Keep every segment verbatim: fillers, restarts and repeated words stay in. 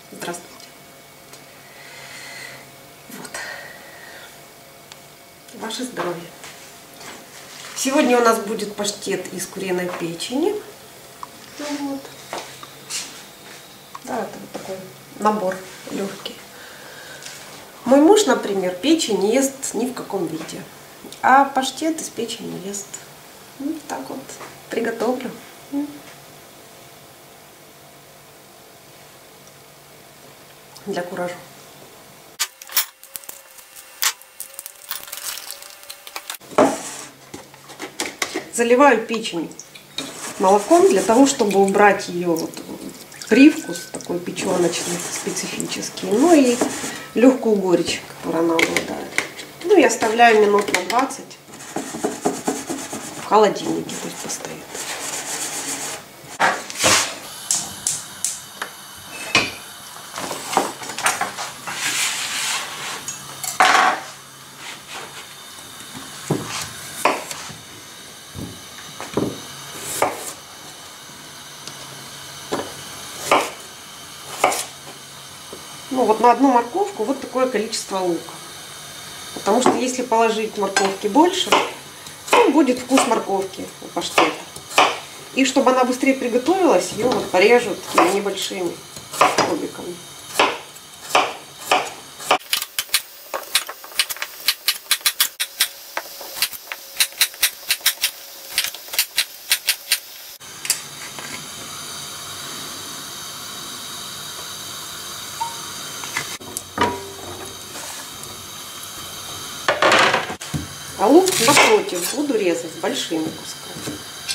Здравствуйте. Вот. Ваше здоровье. Сегодня у нас будет паштет из куриной печени. Вот. Да, это вот такой набор легкий. Мой муж, например, печень не ест ни в каком виде, а паштет из печени ест. Вот так вот приготовлю. Для куража. Заливаю печень молоком для того, чтобы убрать ее вот привкус такой печеночный, специфический, ну и легкую горечь, которую она обладает. Ну и оставляю минут на двадцать в холодильнике, пусть постоит. Ну вот на одну морковку вот такое количество лука. Потому что если положить морковки больше, то будет вкус морковки у паштета. И чтобы она быстрее приготовилась, ее вот порежут такими небольшими кубиками. А лук, напротив, буду резать большими кусками.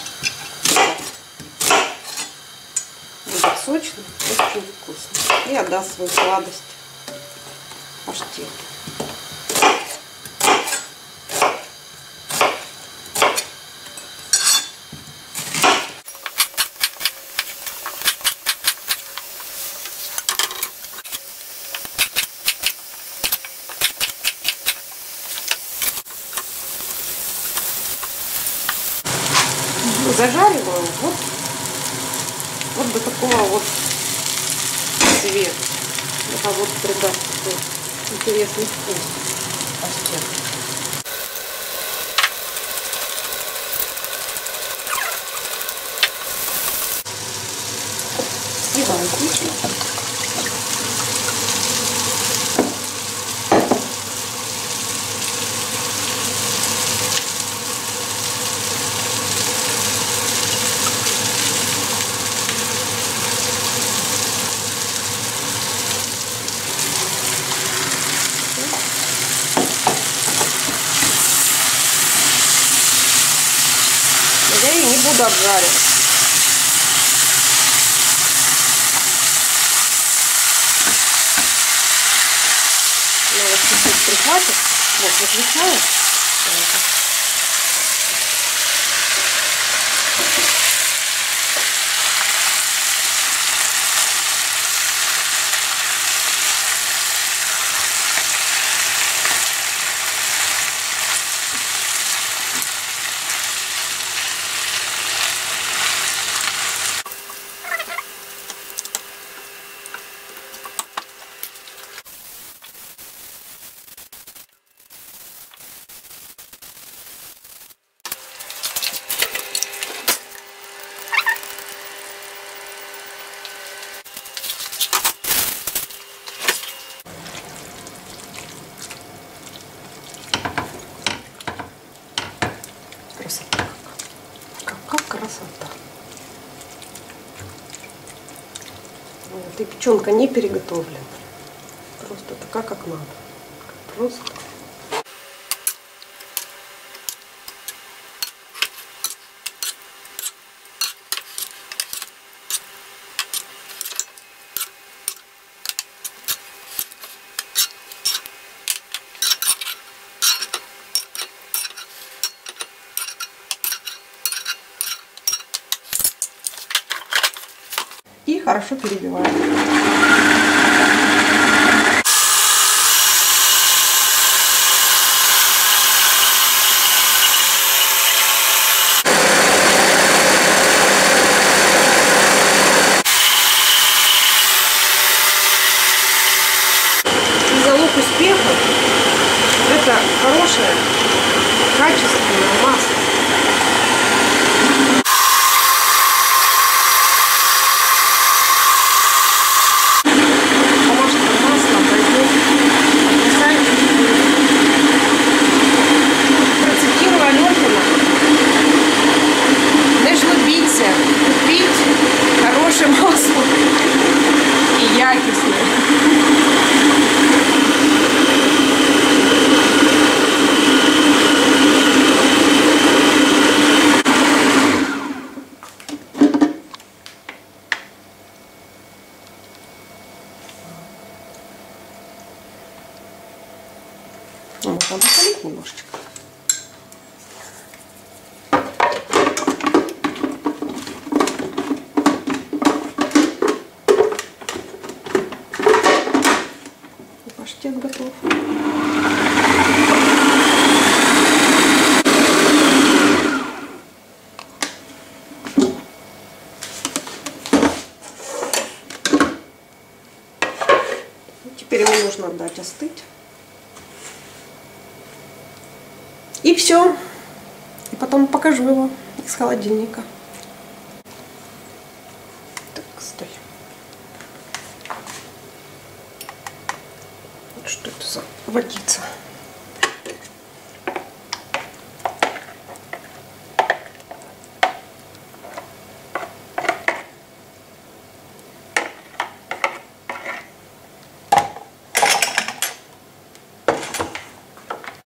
Будет сочно, очень вкусно. И отдаст свою сладость паштету. Зажариваю вот, вот до такого вот цвета. Это вот придаст такой интересный вкус паштету. Сливаю печень. Я ее не буду обжаривать. Я вот чуть-чуть прихватит. Вот, выключаю. Красота. Какая красота. Вот, и печенка не переготовлена. Просто такая, как надо. Просто. И хорошо перебиваю. Можно посолить немножечко. И паштет готов. Теперь ему нужно дать остыть. И все. И потом покажу его из холодильника. Так, стой. Что это за водица?